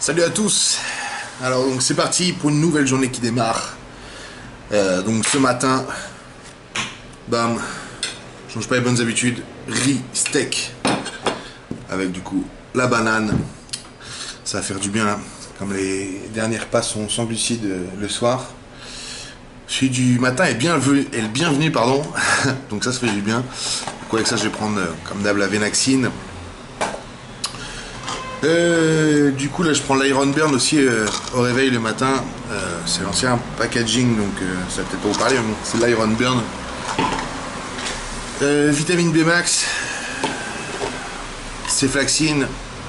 Salut à tous. Alors donc c'est parti pour une nouvelle journée qui démarre. Donc ce matin, bam, je change pas les bonnes habitudes, riz, steak, avec du coup la banane. Ça va faire du bien là. Comme les derniers repas sont sans glucides le soir. Celui du matin est le bienvenu, pardon. Donc ça fait du bien. Du coup avec ça je vais prendre comme d'hab la Venaxine. Du coup là je prends l'Iron Burn aussi au réveil le matin. C'est l'ancien packaging donc ça va peut-être pas vous parler, mais bon, c'est l'Iron Burn. Vitamine B max, céflaxine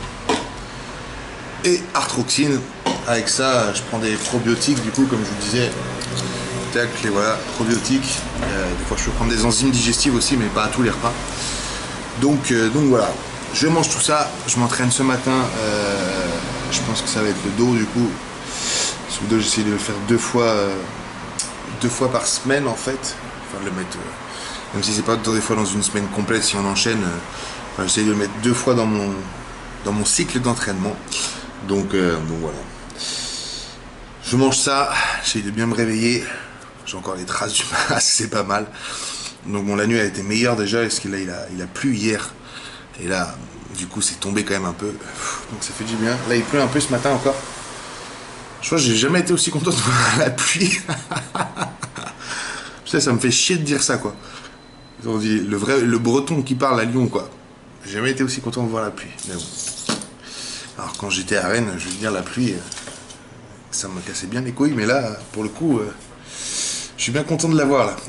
et arthroxine. Avec ça je prends des probiotiques du coup comme je vous disais. Tac, les voilà, probiotiques. Des fois je peux prendre des enzymes digestives aussi mais pas à tous les repas. Donc voilà. Je mange tout ça, je m'entraîne ce matin, je pense que ça va être le dos du coup. Ce dos j'essaie de le faire deux fois par semaine en fait. Enfin de le mettre, même si c'est pas des fois dans une semaine complète si on enchaîne, j'essaie de le mettre deux fois dans mon cycle d'entraînement. Donc voilà. Je mange ça, j'essaie de bien me réveiller. J'ai encore les traces du masque, c'est pas mal. Donc bon, la nuit a été meilleure déjà, parce que là il a plu hier. Et là, du coup, c'est tombé quand même un peu. Donc ça fait du bien. Là, il pleut un peu ce matin encore. Je crois que j'ai jamais été aussi content de voir la pluie. Tu sais, ça me fait chier de dire ça, quoi. On dit le breton qui parle à Lyon, quoi. J'ai jamais été aussi content de voir la pluie. Mais bon. Alors quand j'étais à Rennes, je veux dire, la pluie, ça me cassait bien les couilles. Mais là, pour le coup, je suis bien content de la voir, là.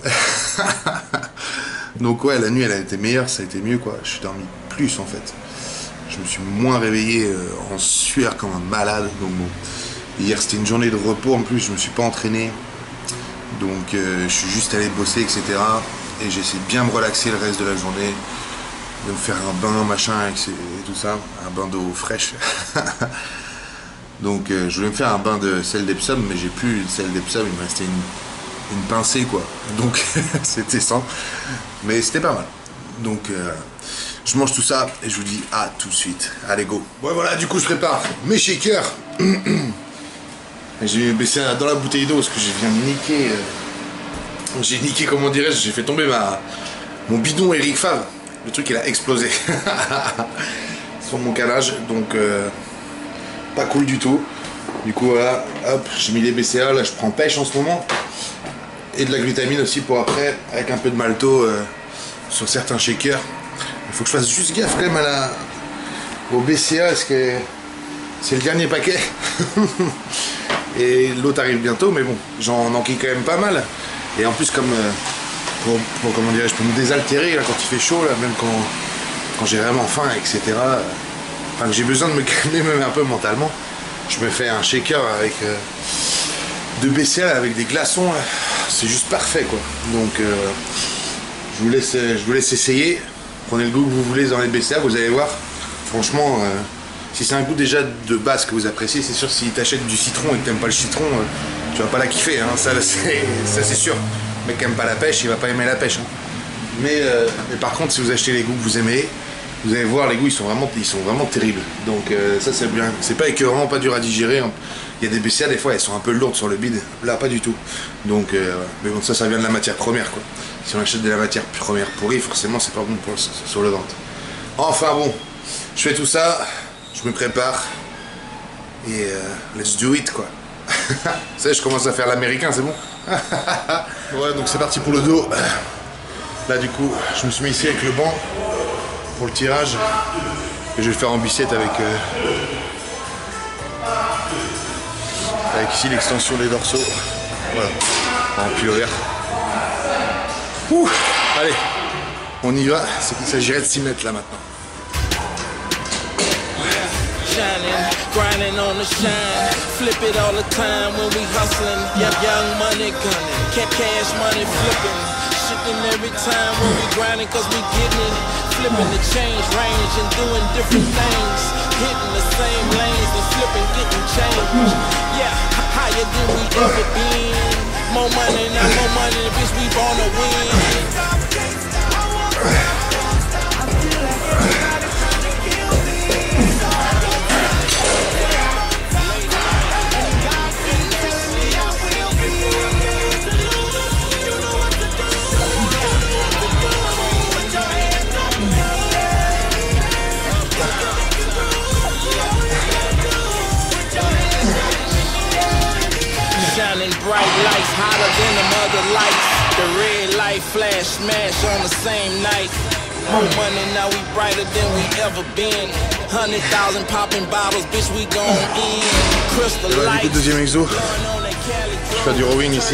Donc ouais, la nuit elle a été meilleure, ça a été mieux quoi. Je suis dormi plus en fait. Je me suis moins réveillé en sueur comme un malade. Donc bon, hier c'était une journée de repos en plus, je me suis pas entraîné. Donc je suis juste allé bosser etc. Et j'ai essayé de bien me relaxer le reste de la journée. De me faire un bain machin et tout ça. Un bain d'eau fraîche. Donc je voulais me faire un bain de sel d'Epsom mais j'ai plus de sel d'Epsom, il me restait une pincée quoi, donc c'était sans, mais c'était pas mal. Donc je mange tout ça et je vous dis à tout de suite. Allez go. Bon voilà, du coup je prépare mes shakers. J'ai baissé dans la bouteille d'eau parce que je viens de niquer. J'ai niqué, comment dirais-je, j'ai fait tomber mon bidon Eric Favre. Le truc il a explosé sur mon calage, donc pas cool du tout. Du coup voilà, hop, j'ai mis les BCA, là je prends pêche en ce moment. Et de la glutamine aussi pour après, avec un peu de malto sur certains shakers. Il faut que je fasse juste gaffe quand même au BCA, parce que c'est le dernier paquet. Et l'autre arrive bientôt, mais bon, j'en enquille quand même pas mal. Et en plus, comme comment dirais-je, pour me désaltérer là, quand il fait chaud, là, même quand j'ai vraiment faim, etc. Enfin, que j'ai besoin de me calmer même un peu mentalement, je me fais un shaker avec de BCA avec des glaçons. C'est juste parfait quoi. Donc je vous laisse essayer. Prenez le goût que vous voulez dans les BCA, vous allez voir. Franchement, si c'est un goût déjà de base que vous appréciez, c'est sûr si t'achètes du citron et que t'aimes pas le citron, tu vas pas la kiffer, hein. Ça c'est sûr. Mais qui aime pas la pêche, il va pas aimer la pêche. Hein. Mais par contre, si vous achetez les goûts que vous aimez, vous allez voir les goûts, ils sont vraiment terribles. Donc ça c'est bien. C'est pas écœurant, pas dur à digérer. Hein. Il y a des BCA, des fois, elles sont un peu lourdes sur le bide. Là, pas du tout. Donc, mais bon, ça vient de la matière première, quoi. Si on achète de la matière première pourrie, forcément, c'est pas bon sur le ventre. Enfin, bon, je fais tout ça, je me prépare, et let's do it, quoi. Vous savez, je commence à faire l'américain, c'est bon. Ouais, donc c'est parti pour le dos. Là, du coup, je me suis mis ici avec le banc pour le tirage. Et je vais le faire en bicette avec ici l'extension des dorsaux. Voilà, en pullover. Ouh, allez, on y va. C'est qu'il s'agirait de s'y mettre là maintenant. Grinding on the shine, flip it all the time when we hustling. Young money gunning, cash money flipping. Shitting every time when we grinding cause we getting it. Flipping the change range and doing different things. Hitting the same lanes and flipping, getting change. Yeah, higher than we ever been. More money, not more money, bitch, we born to win. other lights. The red light flash, smash on the same night. More money now, we brighter than we ever been. 100,000 popping bottles, bitch, we gon' in. Crystal Voilà, lights. du coup, deuxième exo. Je vais faire du rowing ici.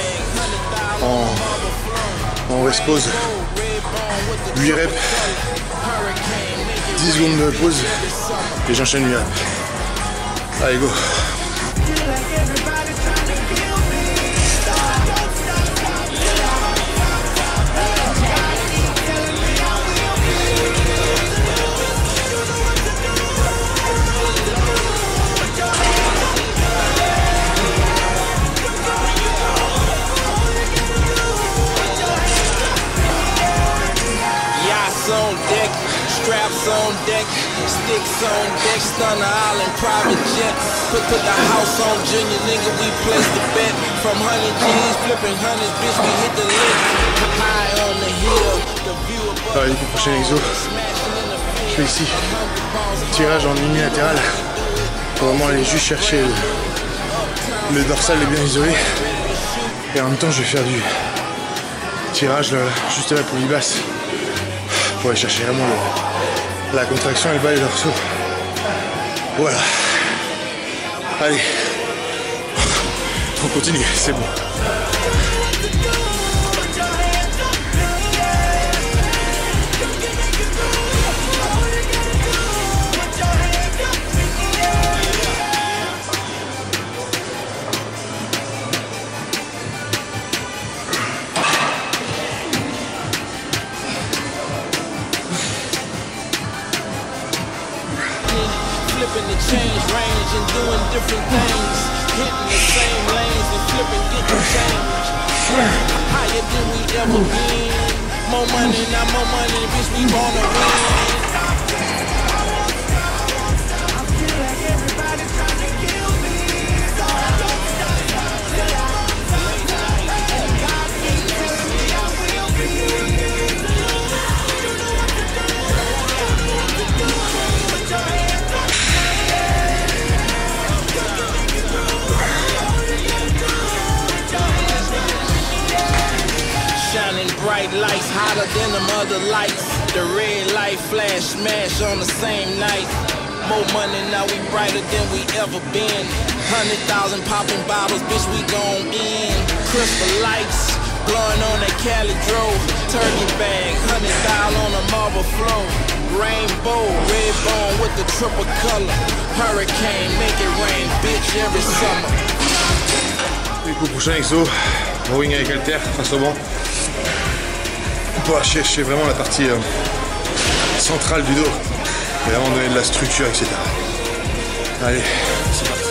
En rest pause. 8 reps. 10 secondes de pause. Et j'enchaîne 8 reps. Allez, go. On deck, straps on deck, sticks on deck, stun the island, private jet. Put the house on Junior, nigga, we placed the bet. From 100 G's, flipping hundreds, bitch, we hit the lick. High on the hill, the view above. Allez, du coup, prochain exo. Je fais ici, tirage en unilatéral. Pour vraiment aller juste chercher le dorsal est bien isolé. Et en même temps, je vais faire du tirage là, juste là pour basse. Pour aller chercher vraiment la contraction et le bas des dorsaux. Voilà. Allez. On continue, c'est bon. Flipping the change range and doing different things. Hitting the same lanes and flipping, getting change. Higher than we ever been. More money, not more money, bitch, we wanna win. I feel like everybody trying to kill me. God keeps telling me I will be. Shining bright lights, hotter than them other lights. The red light flash, smash on the same night. More money now, we brighter than we ever been. 100,000 popping bottles, bitch, we gon' in. Crystal lights, blowing on that Cali Dro. Turkey bag, 100,000 on a marble floor. Rainbow, red bone with the triple color. Hurricane, make it rain, bitch, every summer. Du coup, prochain exo, rowing avec halter face au banc. Pour chercher vraiment la partie centrale du dos. Et vraiment donner de la structure, etc. Allez, c'est parti.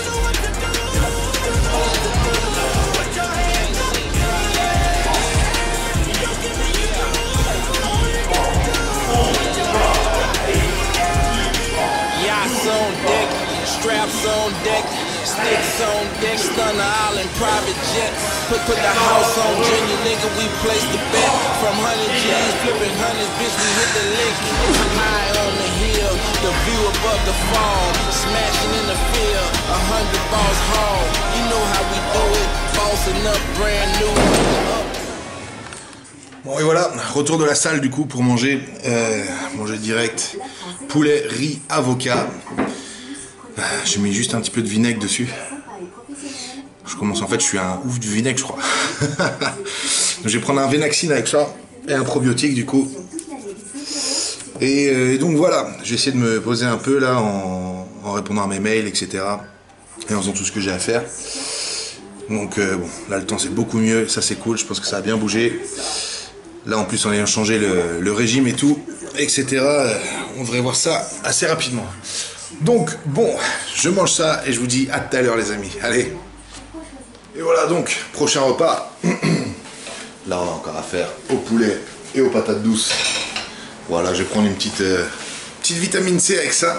Yachts on deck, straps on deck, sticks on deck, stun the island, private jets. Put the house on Junior, nigga, we placed the bet. From 100 G's, flipping hundreds, bitch, we hit the lick. High on the hill, the view above the fall, smashing in the field, 100 balls haul. You know how we do it, bossing up brand new. Bon et voilà, retour de la salle du coup pour manger, manger direct, poulet, riz, avocat. J'ai mis juste un petit peu de vinaigre dessus. Je commence, en fait, je suis un ouf du vinaigre, je crois. Donc, je vais prendre un Venaxine avec ça et un probiotique du coup. Et donc voilà, j'ai essayé de me poser un peu là en répondant à mes mails, etc. Et en faisant tout ce que j'ai à faire. Donc bon, là le temps c'est beaucoup mieux, ça c'est cool, je pense que ça a bien bougé. Là en plus en ayant changé le régime et tout, etc. On devrait voir ça assez rapidement. Donc bon, je mange ça et je vous dis à tout à l'heure les amis. Allez. Et voilà donc, prochain repas. Là on a encore affaire au poulet et aux patates douces. Voilà, je vais prendre une petite vitamine C avec ça.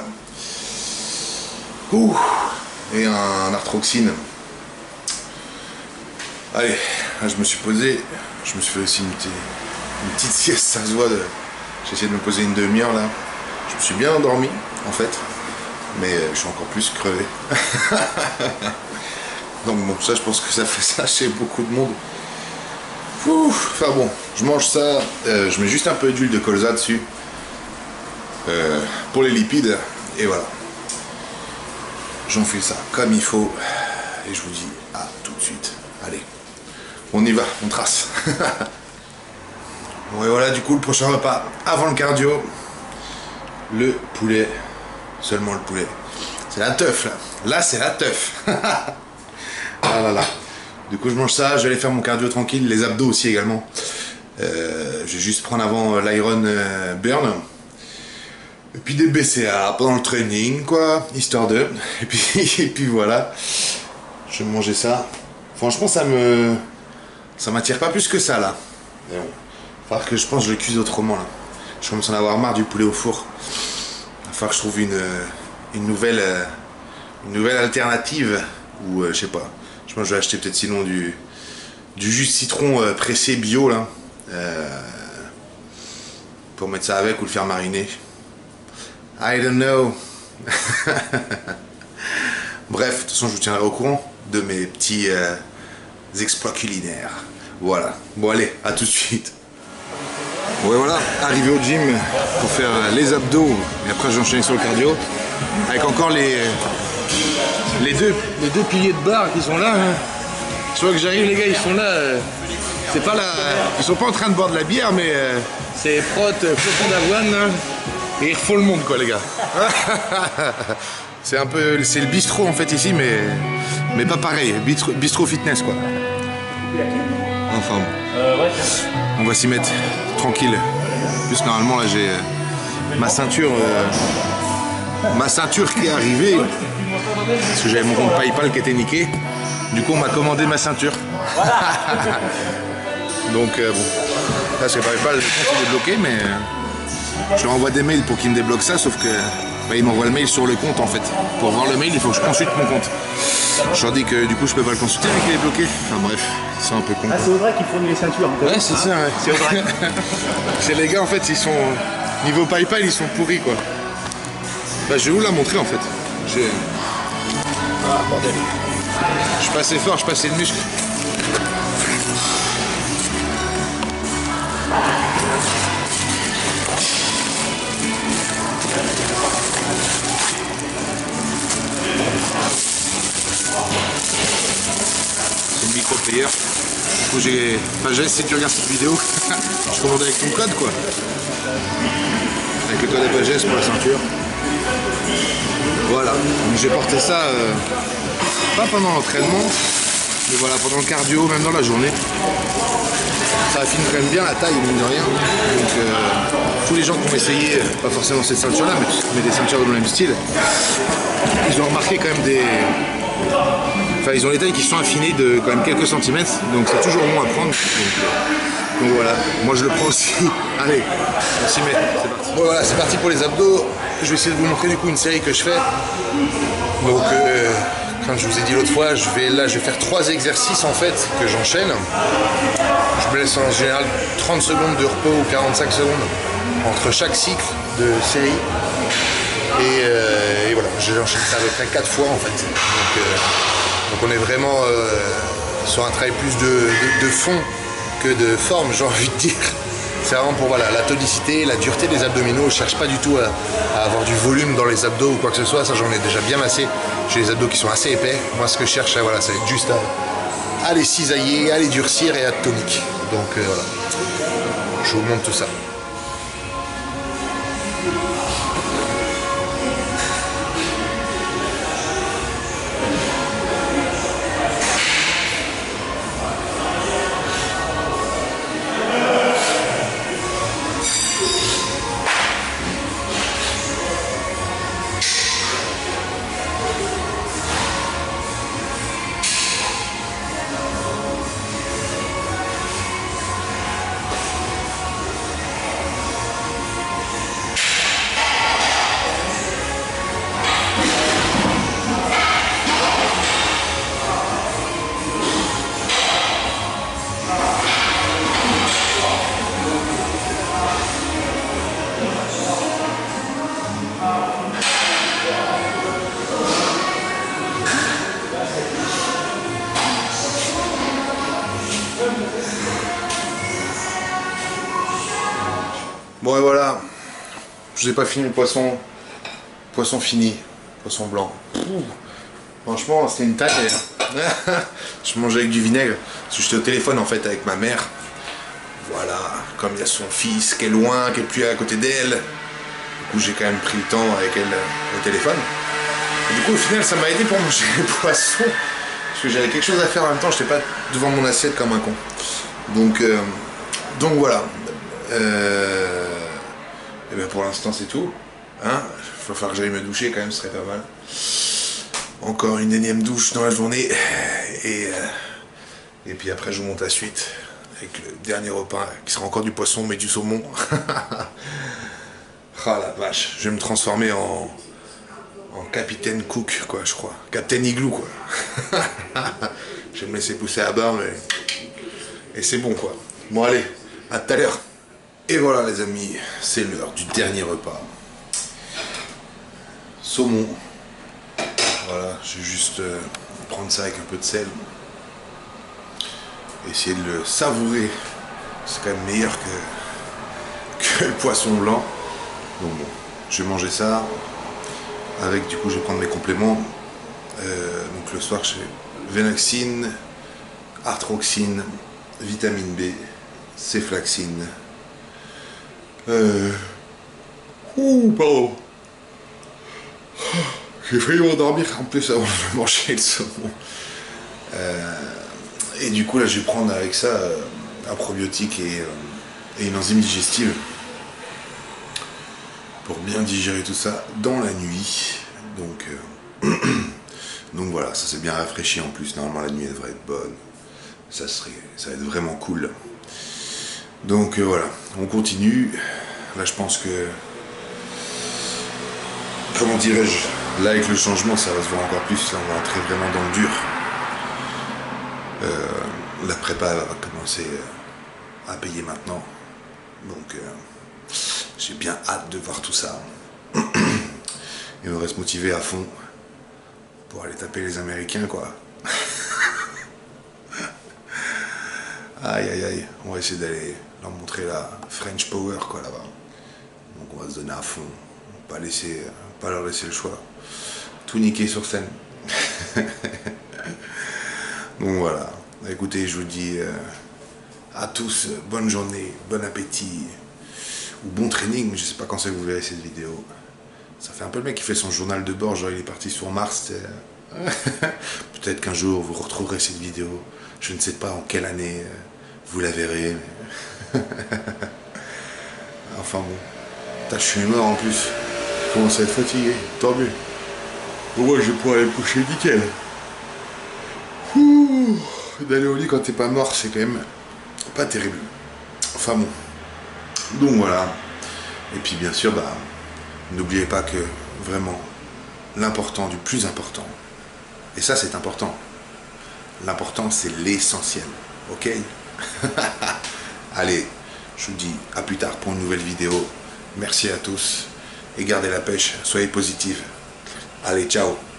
Ouh. Et un arthroxine. Allez, là, je me suis posé. Je me suis fait aussi une petite sieste, ça se voit. J'ai essayé de me poser une demi-heure là. Je me suis bien endormi en fait. Mais je suis encore plus crevé. Donc bon, ça je pense que ça fait ça chez beaucoup de monde. Enfin bon, je mange ça, je mets juste un peu d'huile de colza dessus pour les lipides et voilà. J'enfile ça comme il faut et je vous dis à tout de suite. Allez, on y va, on trace. Bon et voilà du coup le prochain repas avant le cardio, le poulet, seulement le poulet. C'est la teuf là, là c'est la teuf. Ah là là. Du coup je mange ça, je vais aller faire mon cardio tranquille, les abdos aussi également. Je vais juste prendre avant l'Iron Burn. Et puis des BCA pendant le training quoi, histoire de. Et puis voilà. Je vais manger ça. Franchement ça m'attire pas plus que ça là. Mais bon. Il va falloir que je pense que je le cuise autrement là. Je commence à en avoir marre du poulet au four. Il va falloir que je trouve une nouvelle alternative. Ou je sais pas. Je pense que je vais acheter peut-être sinon du jus de citron pressé bio là. Pour mettre ça avec ou le faire mariner. I don't know. Bref, de toute façon je vous tiendrai au courant de mes petits exploits culinaires. Voilà. Bon allez, à tout de suite. Ouais voilà, arrivé au gym pour faire les abdos et après j'ai enchaîné sur le cardio avec encore les deux piliers de barre qui sont là. Hein. Tu vois que j'arrive les gars, ils sont là. C'est pas là. Ils sont pas en train de boire de la bière mais c'est prot, flocons d'avoine hein, et ils refont le monde quoi les gars. C'est un peu, c'est le bistrot en fait ici mais pas pareil, bistrot fitness quoi. Enfin on va s'y mettre tranquille. En plus normalement là j'ai ma ceinture qui est arrivée parce que j'avais mon compte PayPal qui était niqué. Du coup on m'a commandé ma ceinture. Donc bon, là c'est PayPal, le compte il est bloqué mais je leur envoie des mails pour qu'ils me débloquent ça sauf que bah, ils m'envoient le mail sur le compte en fait. Pour voir le mail il faut que je consulte mon compte. Je leur dis que du coup je peux pas le consulter mais qu'il est bloqué. Enfin bref, c'est un peu con. Ah c'est Audrey qui fournit les ceintures. Ouais c'est ça ouais. C'est Audrey. C'est les gars en fait ils sont niveau PayPal ils sont pourris quoi. Bah je vais vous la montrer en fait. Ah bordel. Je suis passé fort, je passais le muscle. C'est le micro-player. Du coup j'ai... Enfin j'ai essayé de regarder cette vidéo. Je commande avec ton code quoi. Avec le code APGS pour la ceinture. Voilà. Donc j'ai porté ça pas pendant l'entraînement, mais voilà, pendant le cardio, même dans la journée. Ça affine quand même bien la taille, mine de rien. Donc tous les gens qui ont essayé, pas forcément cette ceinture là, mais des ceintures de le même style, ils ont remarqué quand même des... Enfin ils ont les tailles qui sont affinées de quand même quelques centimètres, donc c'est toujours bon à prendre. Donc voilà, moi je le prends aussi. Allez, on s'y met, c'est parti. Bon voilà, c'est parti pour les abdos. Je vais essayer de vous montrer du coup une série que je fais. Donc comme je vous ai dit l'autre fois, je vais faire 3 exercices en fait que j'enchaîne. Je me laisse en général 30 secondes de repos ou 45 secondes entre chaque cycle de série. Et voilà, j'enchaîne ça à peu près 4 fois en fait. Donc on est vraiment sur un travail plus de fond que de forme, j'ai envie de dire. C'est vraiment pour voilà, la tonicité, la dureté des abdominaux. Je cherche pas du tout à avoir du volume dans les abdos ou quoi que ce soit. Ça, j'en ai déjà bien massé. J'ai les abdos qui sont assez épais. Moi, ce que je cherche, voilà, c'est juste à les cisailler, à les durcir et à être tonique. Donc voilà, je vous montre tout ça. Bon et voilà, je vous ai pas fini le poisson. Poisson fini, poisson blanc. Franchement, c'était une tâche. Je mangeais avec du vinaigre. Parce que j'étais au téléphone en fait avec ma mère. Voilà, comme il y a son fils qui est loin, qui est plus à côté d'elle. Du coup, j'ai quand même pris le temps avec elle au téléphone. Et du coup, au final, ça m'a aidé pour manger les poissons. Parce que j'avais quelque chose à faire en même temps, j'étais pas devant mon assiette comme un con. Donc voilà. Et bien pour l'instant, c'est tout. Hein, il va falloir que j'aille me doucher quand même, ce serait pas mal. Encore une énième douche dans la journée. Et puis après, je vous monte la suite. Avec le dernier repas, qui sera encore du poisson, mais du saumon. Ah la vache, je vais me transformer en Capitaine Cook, quoi, je crois. Captain Igloo, quoi. Je vais me laisser pousser à barbe, et c'est bon, quoi. Bon, allez, à tout à l'heure. Et voilà, les amis, c'est l'heure du dernier repas. Saumon. Voilà, je vais juste prendre ça avec un peu de sel. Essayer de le savourer. C'est quand même meilleur que le poisson blanc. Donc bon, je vais manger ça. Avec, du coup, je vais prendre mes compléments. Donc le soir, j'ai Venaxine, Arthroxine, vitamine B, Ceflaxine. Pardon. J'ai failli m'endormir en plus avant de manger le saumon. Et du coup, là, je vais prendre avec ça un probiotique et une enzyme digestive pour bien digérer tout ça dans la nuit. Donc voilà, ça s'est bien rafraîchi en plus. Normalement, la nuit, elle devrait être bonne. Ça va être vraiment cool. Donc voilà, on continue. Là, je pense que... Comment dirais-je? Là, avec le changement, ça va se voir encore plus. Là, on va entrer vraiment dans le dur. La prépa va commencer à payer maintenant. Donc, j'ai bien hâte de voir tout ça. Et on va se motiver à fond pour aller taper les Américains, quoi. Aïe, aïe, aïe. On va essayer d'aller leur montrer la French Power, quoi, là-bas. Donc, on va se donner à fond. Pas leur laisser le choix. Tout niquer sur scène. Donc voilà. Écoutez, je vous dis à tous, bonne journée, bon appétit, ou bon training, je sais pas quand c'est que vous verrez cette vidéo. Ça fait un peu le mec qui fait son journal de bord, genre il est parti sur Mars. Peut-être qu'un jour vous retrouverez cette vidéo, je ne sais pas en quelle année vous la verrez. Mais... enfin bon, putain, je suis mort en plus, je commence à être fatigué, tant mieux. Au moins je vais pouvoir aller me coucher nickel. D'aller au lit quand t'es pas mort, c'est quand même pas terrible. Enfin bon. Donc voilà. Et puis bien sûr, bah, n'oubliez pas que vraiment l'important du plus important, et ça c'est important, l'important c'est l'essentiel. Ok. Allez, je vous dis à plus tard pour une nouvelle vidéo. Merci à tous et gardez la pêche, soyez positifs. Allez, ciao.